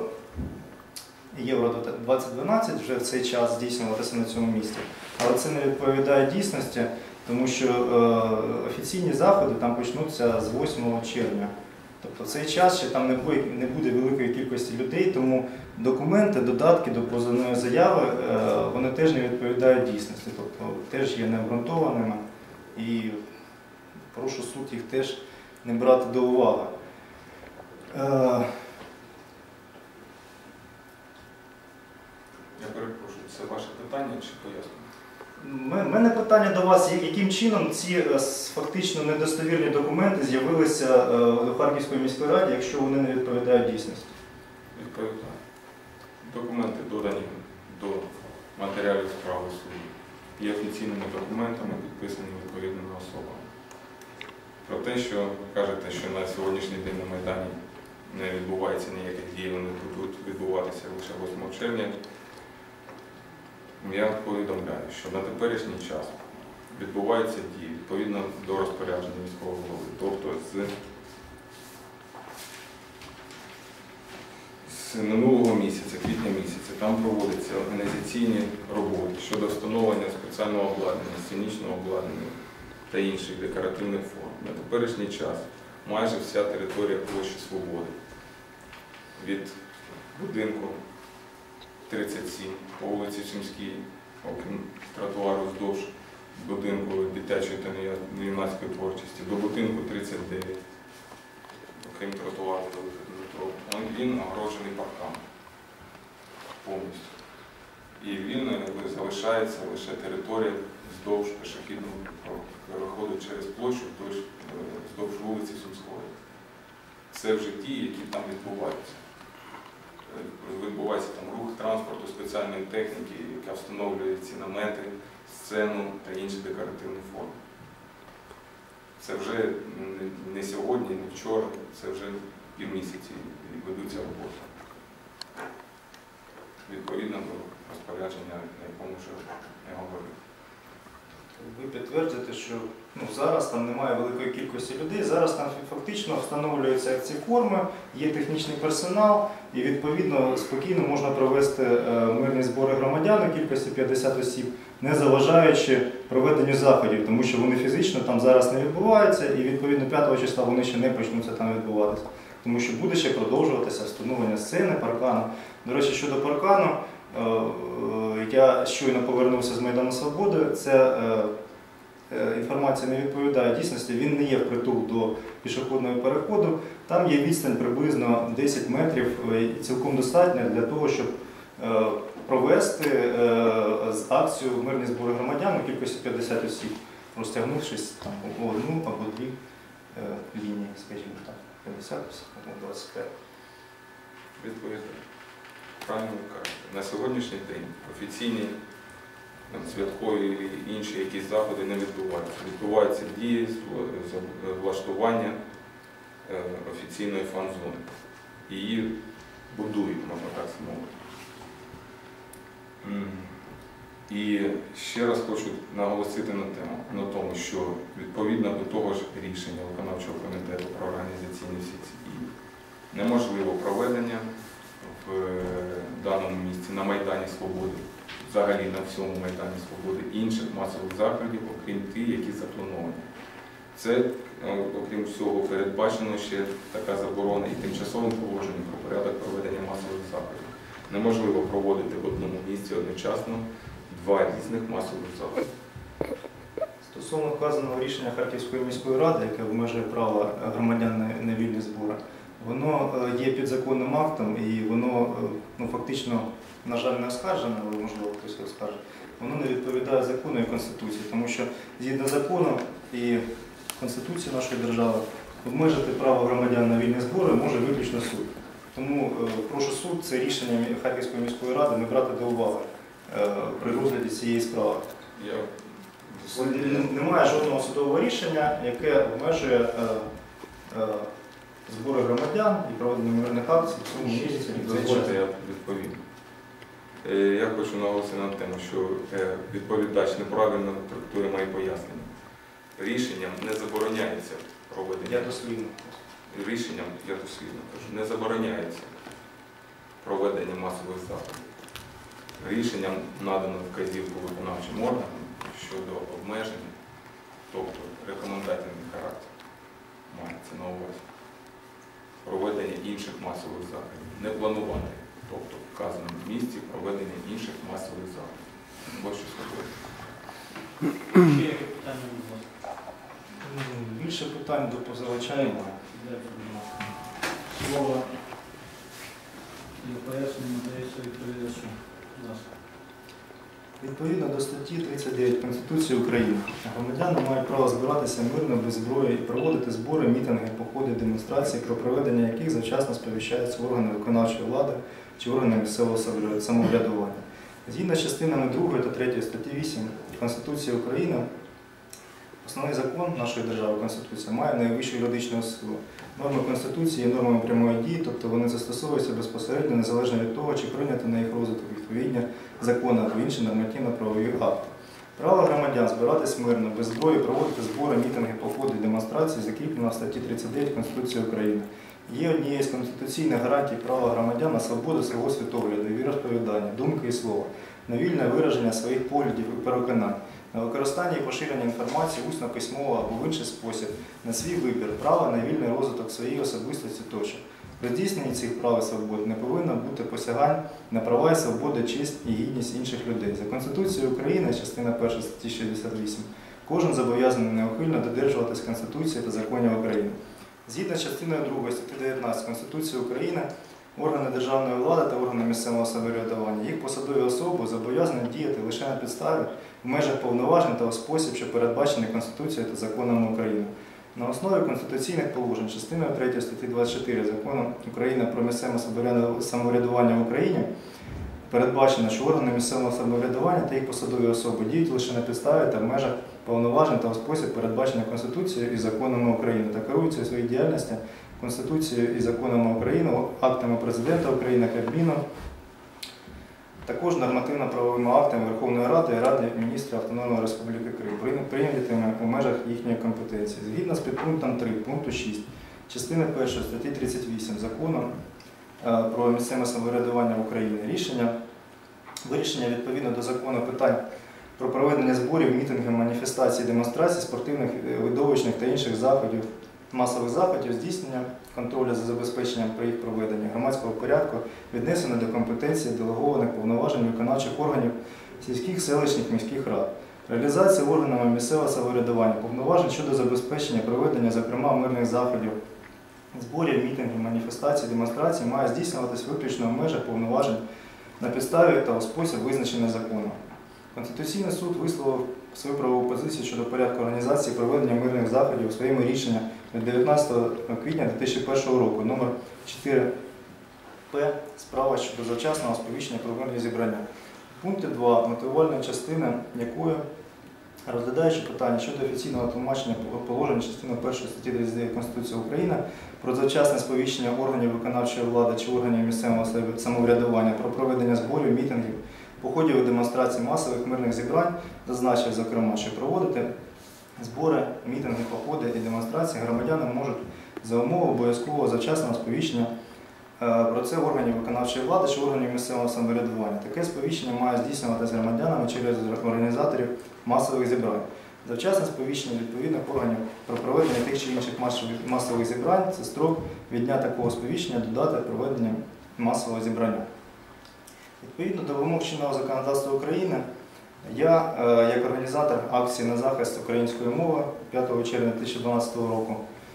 Євро двадцять дванадцять вже в цей час здійснюватися на цьому місці. Але це не відповідає дійсності, тому що е, офіційні заходи там почнуться з восьмого червня. Тобто в цей час ще там не буде, не буде великої кількості людей, тому документи, додатки до позовної заяви, е, вони теж не відповідають дійсності, тобто теж є необґрунтованими і прошу суд їх теж не брати до уваги. Е, Я перепрошую, це ваше питання чи пояснення? У мене питання до вас, яким чином ці е, с- фактично недостовірні документи з'явилися е, у Харківської міської раді, якщо вони не відповідають дійсності? Відповідаю. Документи додані до матеріалів справи суду. Є офіційними документами, підписані відповідними особами. Про те, що ви кажете, що на сьогоднішній день на Майдані не відбувається ніяких дій, вони будуть відбуватися лише восьмого червня, я повідомляю, що на теперішній час відбуваються дії відповідно до розпорядження міського голови, тобто з З минулого місяця, квітня місяця, там проводяться організаційні роботи щодо встановлення спеціального обладнання, сценічного обладнання та інших декоративних форм. На теперішній час майже вся територія площі Свободи від будинку тридцять сім по вулиці Сумській, окрім тротуару вздовж будинку дитячої та юнацької творчості, до будинку тридцять дев'ять, окрім тротуару до виходу з метро, він огороджений парканом повністю. І він якби, залишається лише територія вздовж пішохідного переходу через площу вздовж вулиці Сумської. Це вже ті, які там відбуваються. Відбувається там рух транспорту, спеціальної техніки, яка встановлює ці намети, сцену та інші декоративні форми. Це вже не сьогодні, не вчора, це вже півмісяці ведуться роботи. Відповідно до розпорядження, на якому вже я говорив. Ви підтверджуєте, що ну, зараз там немає великої кількості людей, зараз там фактично встановлюються ці форми, є технічний персонал і відповідно спокійно можна провести е, мирні збори громадян у кількості п'ятдесят осіб, не заважаючи проведенню заходів, тому що вони фізично там зараз не відбуваються і відповідно п'ятого числа вони ще не почнуться там відбуватися. Тому що буде ще продовжуватися встановлення сцени, паркану. До речі, щодо паркану, я щойно повернувся з Майдану Свободи, ця інформація не відповідає дійсності, він не є впритул до пішохідного переходу, там є відстань приблизно десять метрів, цілком достатньо для того, щоб провести акцію «Мирні збори громадян» у кількості п'ятдесят осіб, розтягнувшись там у одну або дві лінії, скажімо так, п'ятдесят або двадцять п'ять. Відповідно. Правильно ви кажете. На сьогоднішній день офіційні там, святкові і інші якісь заходи не відбуваються. Відбуваються дії з влаштування е, офіційної фан-зони. Її будують, можна так мовити. І ще раз хочу наголосити на тему, на тому, що відповідно до того ж рішення виконавчого комітету про організаційні всі ці дії неможливо проведення в даному місці на Майдані Свободи, взагалі на всьому Майдані Свободи, інших масових заходів, окрім тих, які заплановані. Це, окрім всього, передбачено ще така заборона і тимчасовим положенням про порядок проведення масових заходів. Неможливо проводити в одному місці одночасно два різних масових заходи. Стосовно вказаного рішення Харківської міської ради, яке обмежує право громадян на вільні збори, воно є підзаконним актом і воно ну, фактично, на жаль, не оскаржене, але можливо хтось оскаржить, воно не відповідає закону і Конституції, тому що згідно закону і Конституції нашої держави обмежити право громадян на вільні збори може виключно суд. Тому е, прошу суд це рішення Харківської міської ради не брати до уваги е, при розгляді цієї справи. Я... Немає жодного судового рішення, яке обмежує е, е, збори громадян і проведення мирних акцій в цьому місці. Дозвольте, я відповім. Я хочу наголосити на тему, що відповідач неправильно трактує мої пояснення. Рішенням не забороняється проведення. Я дослідно. Рішенням, я дослідно кажу, не забороняється проведення масових заходів. Рішенням надано вказівку виконавчим органам щодо обмеження, тобто рекомендательний характер мається на увазі. Проведення інших масових заходів. Не планувати, тобто в вказаному місці проведення інших масових заходів. Ось що сказати. Ще які питання у вас? Більше питань до позивача немає. Слово для пояснення надається відповідачу. Будь ласка. Відповідно до статті тридцять дев'ять Конституції України, громадяни мають право збиратися мирно без зброї і проводити збори, мітинги, походи, демонстрації, про проведення яких завчасно сповіщаються органи виконавчої влади чи органи місцевого самоврядування. Згідно з частинами другої та третьої статті вісім Конституції України, основний закон нашої держави, Конституція, має найвищу юридичну силу. Норми Конституції є нормами прямої дії, тобто вони застосовуються безпосередньо, незалежно від того, чи прийнято на їх розвиток відповідні закони або інші нормативно-правові акти. Право громадян збиратись мирно, без зброї, проводити збори, мітинги, походи, демонстрації закріплено в статті тридцять дев'ять Конституції України. Є однією з конституційних гарантій права громадян на свободу свого світогляду, віросповідання, думки і слова, на вільне вираження своїх поглядів і переконань, на використання і поширення інформації усно, письмово або в інший спосіб, на свій вибір, право на вільний розвиток своєї особистості тощо. При здійсненні цих прав і свобод не повинно бути посягань на права і свободи, честь і гідність інших людей. За Конституцією України, частина перша статті шістдесят вісім, кожен зобов'язаний неухильно додержуватись Конституції та законів України. Згідно з частиною другої статті дев'ятнадцять Конституції України, органи державної влади та органи місцевого самоврядування, їх посадові особи зобов'язані діяти лише на підставі, в межах повноважень та у спосіб, що передбачений Конституцією та законами України. На основі конституційних положень частиною третьої статті двадцять чотири Закону України про місцеве самоврядування в Україні передбачено, що органи місцевого самоврядування та їх посадові особи діють лише на підставі та в межах повноважень та у спосіб, передбачений Конституцією і законами України, та керуються у своїй діяльності Конституцією і законами України, актами Президента України, Кабміну, також нормативно-правовими актами Верховної Ради і Ради міністрів Автономної Республіки Крим, прийнятими у межах їхньої компетенції. Згідно з підпунктом три пункту шість частини першої статті тридцять вісім Закону про місцеве самоврядування в Україні, рішення, вирішення відповідно до закону питань про проведення зборів, мітингів, маніфестацій, демонстрацій, спортивних, видовищних та інших заходів, масових заходів, здійснення контролю за забезпеченням при їх проведенні громадського порядку віднесено до компетенції делегованих повноважень виконавчих органів сільських, селищних, міських рад. Реалізація органами місцевого самоврядування повноважень щодо забезпечення проведення, зокрема, мирних заходів, зборів, мітингів, маніфестацій, демонстрацій має здійснюватись виключно в межах повноважень на підставі та у спосіб, визначений законом. Конституційний суд висловив свою правову позицію щодо порядку організації проведення мирних заходів у своєму рішенні від дев'ятнадцятого квітня дві тисячі першого року, номер чотири П, справа щодо завчасного сповіщення про мирні зібрання. В пункті два мотивувальної частини якої, розглядаючи питання щодо офіційного тлумачення положень частини першої статті тридцять дев'ять Конституції України про завчасне сповіщення органів виконавчої влади чи органів місцевого самоврядування про проведення зборів, мітингів, походів і демонстрацій, масових мирних зібрань, зазначив, зокрема, що проводити збори, мітинги, походи і демонстрації громадяни можуть за умови обов'язкового завчасного сповіщення про це органів виконавчої влади чи органів місцевого самоврядування. Таке сповіщення має здійснюватися громадянами через організаторів масових зібрань. Завчасне сповіщення відповідних органів про проведення тих чи інших масових зібрань – це строк від дня такого сповіщення до дати проведення масового зібрання. Відповідно до вимог чинного законодавства України, я, як організатор акції на захист української мови п'ятого червня дві тисячі дванадцятого року,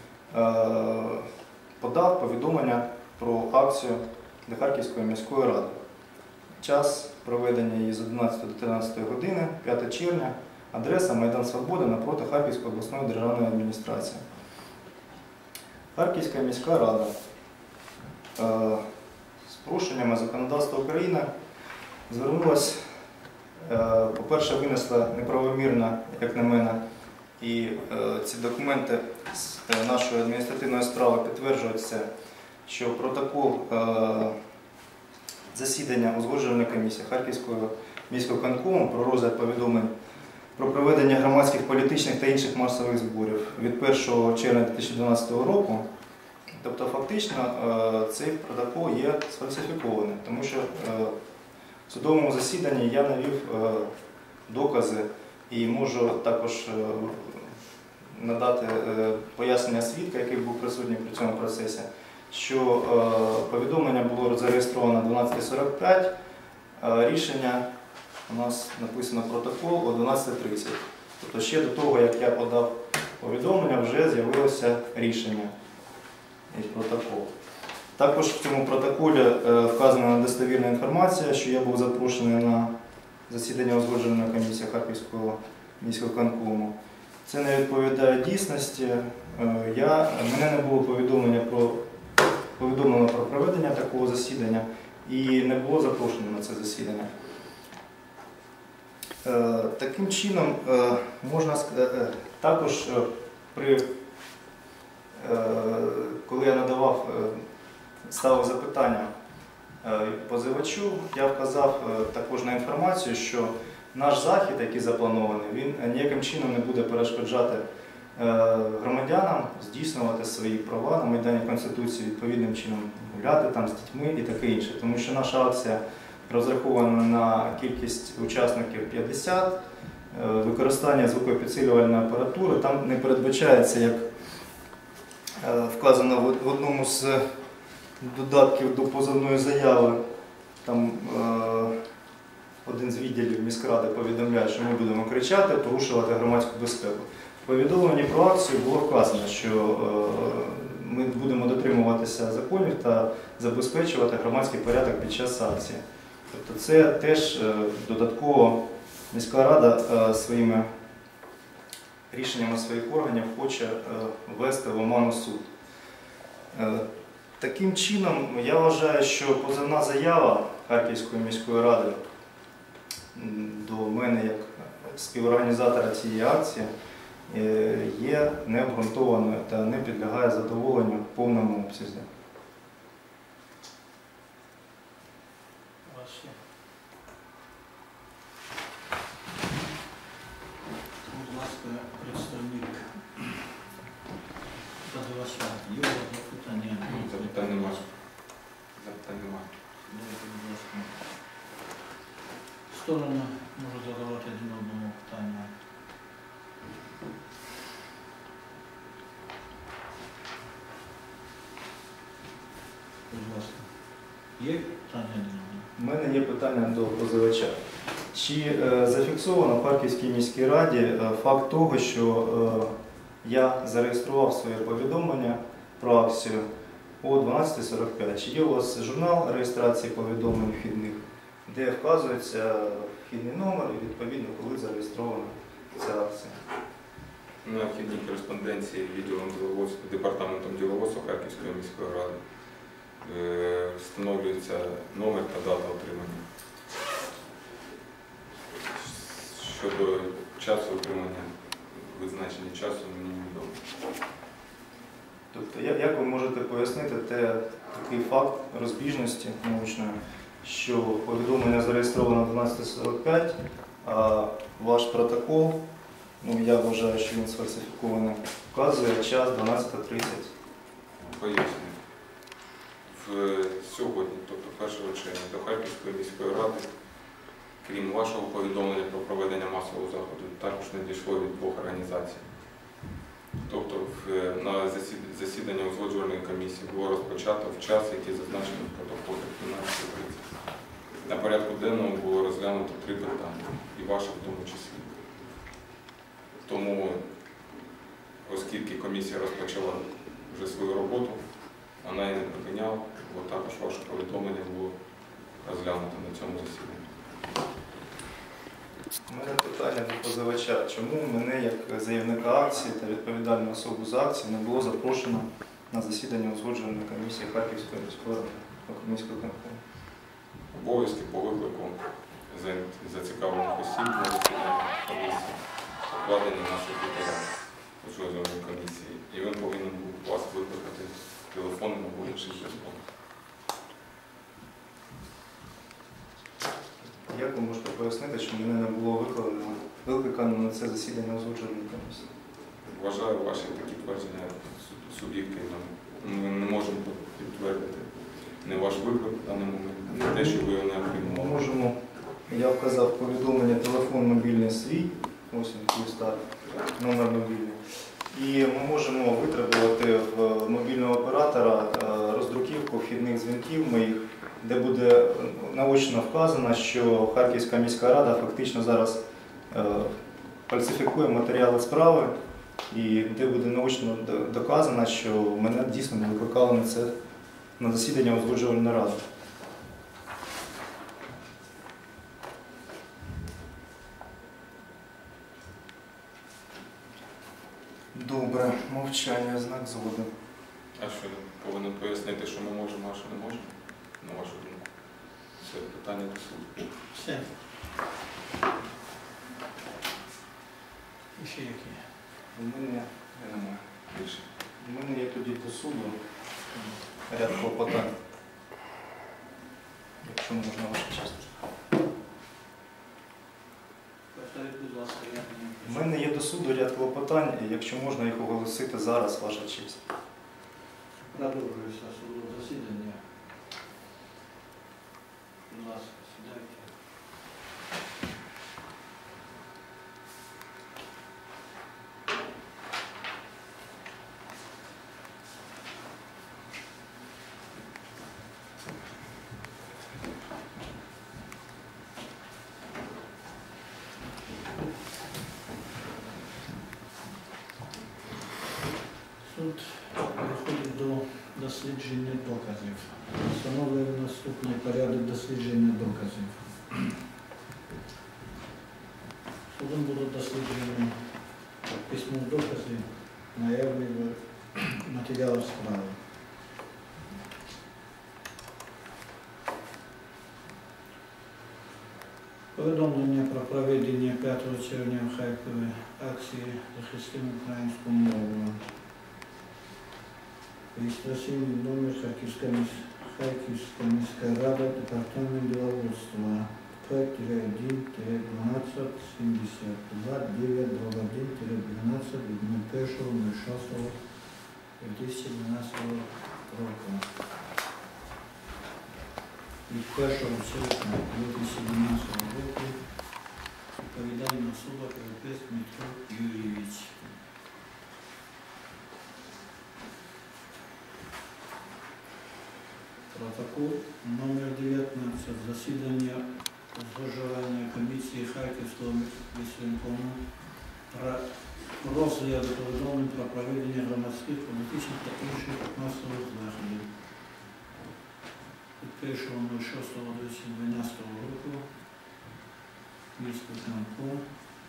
подав повідомлення про акцію до Харківської міської ради. Час проведення її з одинадцятої до тринадцятої години, п'яте червня, адреса Майдан Свободи напроти Харківської обласної державної адміністрації. Харківська міська рада з порушеннями законодавства України звернулася, по-перше, винесла неправомірно, як на мене, і ці документи з нашої адміністративної справи підтверджують це, що протокол засідання узгоджувальної комісії Харківського міськвиконкому про розгляд повідомлень про проведення громадських, політичних та інших масових зборів від першого червня дві тисячі дванадцятого року, тобто фактично цей протокол є сфальсифікований, тому що в судовому засіданні я навів докази і можу також надати пояснення свідка, який був присутній при цьому процесі, що повідомлення було зареєстровано о дванадцята сорок п'ять, рішення у нас написано протокол о дванадцята тридцять. Тобто ще до того, як я подав повідомлення, вже з'явилося рішення і протокол. Також в цьому протоколі е, вказана недостовірна інформація, що я був запрошений на засідання узгодженої комісії Харківського міськвиконкому. Це не відповідає дійсності. Е, я, мене не було повідомлення про, повідомлено про проведення такого засідання і не було запрошено на це засідання. Е, таким чином, е, можна сказати, також е, при, е, коли я надавав, е, ставив запитання е, позивачу, я вказав е, також на інформацію, що наш захід, який запланований, він ніяким чином не буде перешкоджати е, громадянам здійснювати свої права на Майдані Конституції, відповідним чином гуляти там з дітьми і таке інше. Тому що наша акція розрахована на кількість учасників п'ятдесят, е, використання звукопідсилювальної апаратури. Там не передбачається, як е, вказано в, в одному з додатків до позовної заяви, там е, один з відділів міськради повідомляє, що ми будемо кричати, порушувати громадську безпеку. В повідомленні про акцію було вказано, що е, ми будемо дотримуватися законів та забезпечувати громадський порядок під час акції. Тобто це теж е, додатково міська рада е, своїми рішеннями своїх органів хоче е, ввести в оману суд. Е, таким чином, я вважаю, що позовна заява Харківської міської ради до мене як співорганізатора цієї акції є необґрунтованою та не підлягає задоволенню в повному обсязі. Будь ласка, представник позивача. Є запитання? Запитань нема. Запитань нема. Дайте, будь ласка. Сторона може задавати один одному питання. Будь ласка. Є питання один одному? У мене є питання до позивача. Чи е, зафіксовано в Харківській міській раді е, факт того, що е, я зареєстрував своє повідомлення про акцію о дванадцятій сорок п'ять? Чи є у вас журнал реєстрації повідомлень вхідних, де вказується вхідний номер і відповідно, коли зареєстрована ця акція? На вхідній кореспонденції відділом діловодства, департаментом діловодства Харківської міської ради е, встановлюється номер та дата отримання. Щодо часу отримання, визначення часу мені невідомо. Тобто, як як ви можете пояснити те, такий факт розбіжності научної, що повідомлення зареєстровано о дванадцятій сорок п'ять, а ваш протокол, ну я вважаю, що він сфальсифікований, вказує час дванадцята тридцять? Пояснюю. В сьогодні, тобто першого червня, до Харківської міської ради, крім вашого повідомлення про проведення масового заходу, також надійшло від двох організацій. Тобто в, на засідання узгоджувальної комісії було розпочато в час, який зазначений в протоколі дванадцята тридцять. На порядку денному було розглянуто три питання, і ваше в тому числі. Тому, оскільки комісія розпочала вже свою роботу, вона її не припиняла, бо також ваше повідомлення було розглянуто на цьому засіданні. У мене питання до позивача. Чому мене, як заявника акції та відповідальну особу за акцію, не було запрошено на засідання узгодженої комісії Харківської міської міської конкурсу? Обов'язки по виклику зацікавлених осіб на засідання комісії покладені на секретаря узгодженої комісії. І він повинен був вас викликати телефоном або іншим зв'язком. Як ви можете пояснити, що мене не було викликано, викликано на це засідання узгодженої комісії? Вважаю ваші такі твердження суб'єктивними. Ми не можемо підтвердити не ваш виклик в даний момент, не те, що ви його не Ми отримували. можемо, я вказав повідомлення, телефон мобільний свій, ось він, Київстар, номер мобільний. І ми можемо витребувати в мобільного оператора роздруківку вхідних дзвінків моїх, де буде наочно вказано, що Харківська міська рада фактично зараз е, фальсифікує матеріали справи, і де буде наочно доказано, що мене дійсно не викликали на це на засідання узгоджувальної ради. Добре, мовчання, знак згоди. А що повинен пояснити, що ми можемо, а що не можемо? На вашу думку. Це питання до суду. Все. І ще які? У мене Я не маю більше. У мене є тоді по суду ряд клопотань. Якщо можна, ваша честь. Повторіть, будь ласка, я не У мене є до суду ряд клопотань, і якщо можна їх оголосити зараз, ваша честь. Продовжується судове засідання. Будь ласка, сідайте. Суд переходить до дослідження доказів. Встановлює наступний порядок дослідження доказів. Судом будуть досліджені письмові докази, наявні в матеріалах справи. Повідомлення про проведення п'ятого червня в Харкові акції «Захистимо українську мову». Реєстраційний номер Харківська, міс... Харківська міська рада, департамент діловодства, проект один дванадцять сімдесят два дев'ять один дванадцять від першого шостого дві тисячі дванадцятого року. Від першого серпня дві тисячі дванадцятого року відповідальна особа Перепис Дмитро Юрійович. Протокол номер дев'ятнадцять. Засідання узгоджування комісії Харківського міськвиконкому про розгляд повідомлень про проведення громадських, політичних та інших масових заходів. Від першого шостого дві тисячі дванадцятого року міськвиконком.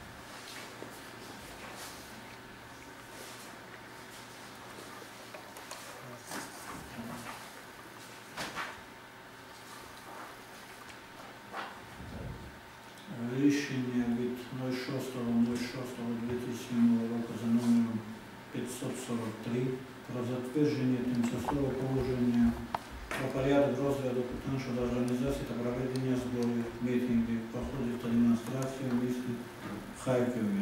Рішення від шостого шостого дві тисячі сьомого року за номером п'ятсот сорок три про затвердження тимчасового положення про порядок розгляду питань щодо організації та проведення зборів, мітингів, походів та демонстрацій у місті Харкові.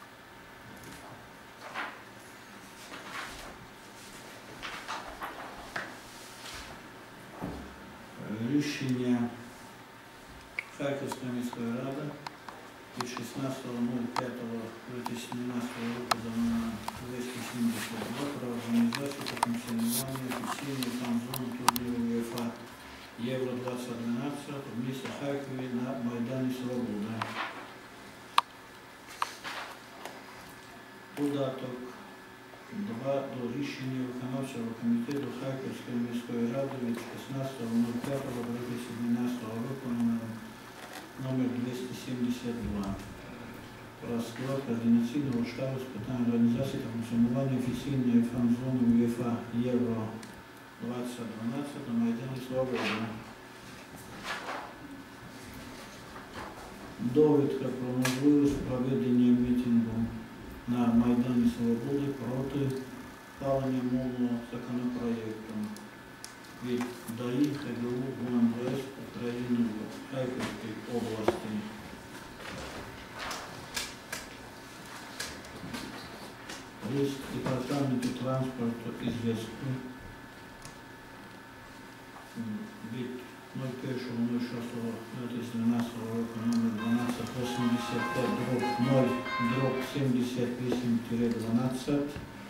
Рішення Харківської міської ради від шістнадцятого п'ятого дві тисячі дванадцятого року за номером двісті сімдесят два про організацію та функціонування офіційної фан-зони турніру УЄФА Євро двадцять дванадцять в місті Харкові на Майдані Свобода. Додаток два до рішення виконавчого комітету Харківської міської ради від шістнадцятого п'ятого дві тисячі дванадцятого року номер двісті сімдесят два про склад координаційного штабу з питань організації та функціонування офіційної фан-зони УЄФА Євро двадцять дванадцять на Майдані Свобода. Довідка про можливість проведення мітингу на Майдані Свободи проти ухвалення мовного законопроєкту від ДАІ ХГУ ГУНВС України в Харківській області. Лист департаменту транспорту і зв'язку від першого шостого дві тисячі дванадцятого року номер дванадцять вісімдесят п'ять дроб сімдесят вісім дванадцять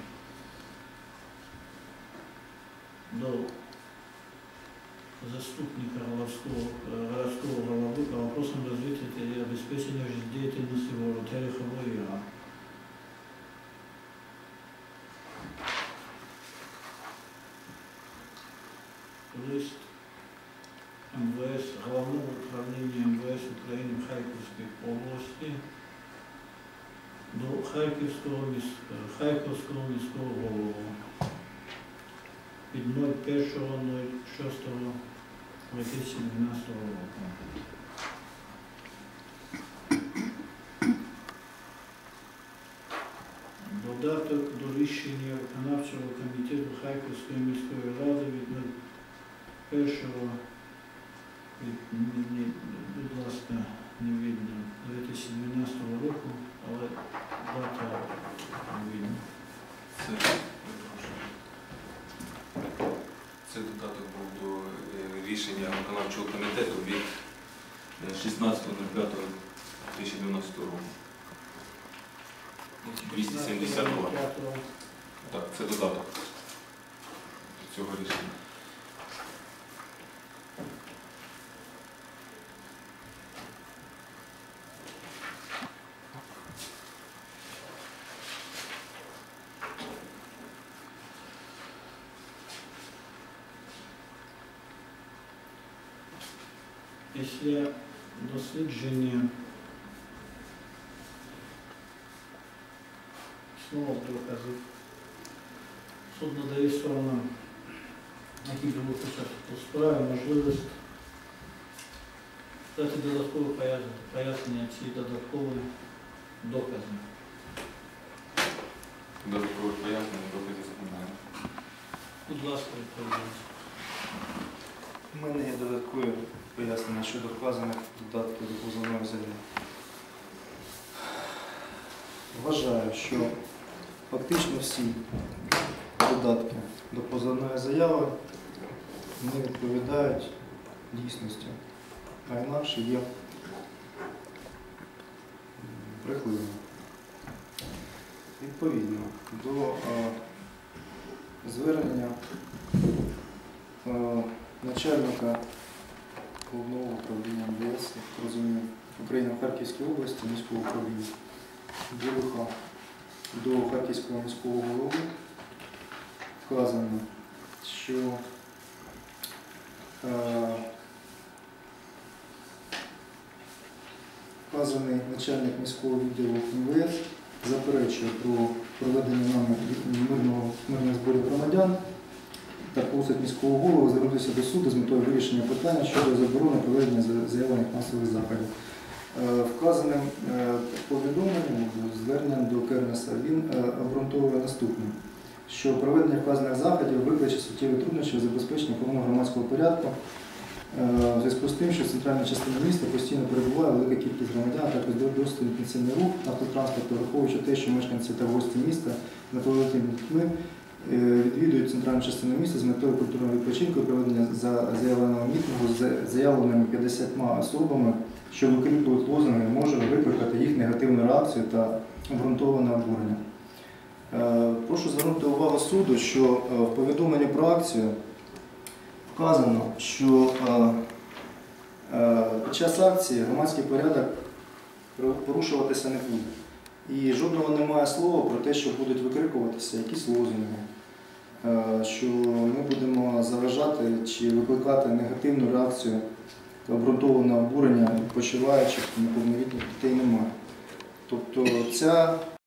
до заступника городского, городского головы по вопросам развития и обеспечения жизнедеятельности волонтера ХВИА. Луганській області до Харківського, міс... Харківського міського голову від нуль першого шостого дві тисячі дванадцятого року. Додаток до рішення виконавчого комітету Харківської міської ради від нуль першого, від, не, не, будь ласка, не видно, дві тисячі дванадцятого року, але дата не видно. Це, це додаток був до е, рішення виконавчого комітету від шістнадцятого п'ятого дві тисячі дванадцятого року. двісті сімдесят два. Так, це додаток до цього рішення. Після дослідження основ доказів суд надає сторонам, які беруть участь у справі, можливість дати додаткове пояснення ці додаткові докази. Додаткове пояснення, докази законодавства. Будь ласка, відповідайте. У мене є додаткові пояснення щодо вказаних додатків до позовної заяви. Вважаю, що фактично всі додатки до позовної заяви не відповідають дійсності, а інакше є брехливими. Відповідно до е, звернення е, начальника Головного управління ем ве ес, як розумію, України в Харківській області, міського управління Білуха до Харківського міського голови вказано, що е, вказаний начальник міського відділу ем ве ес заперечує про проведення нами мирного, мирних зборів громадян та просить міського голову звернутися до суду з метою вирішення питання щодо заборони проведення заявлених масових заходів. Е, Вказаним е, повідомленням, зверненням до Кернеса, він е, обґрунтовує наступне, що проведення вказаних заходів викличе суттєві труднощі в забезпеченні повного громадського порядку, е, в зв'язку з тим, що в центральній частині міста постійно перебуває велика кількість громадян, а також досить інтенсивний рух автотранспорту, враховуючи те, що мешканці та гості міста з неповнолітніми дітьми відвідують центральну частину міста з метою культурного відпочинку і проведення заявленого мітингу з заявленими п'ятдесятьма особами, що викрикують лозунги, може викликати їх негативну реакцію та обґрунтоване обурення. Прошу звернути увагу суду, що в повідомленні про акцію вказано, що під час акції громадський порядок порушуватися не буде. І жодного немає слова про те, що будуть викрикуватися якісь лозунги, що ми будемо заважати чи викликати негативну реакцію та обґрунтоване обурення відпочиваючих, неповнолітніх дітей немає. Тобто ця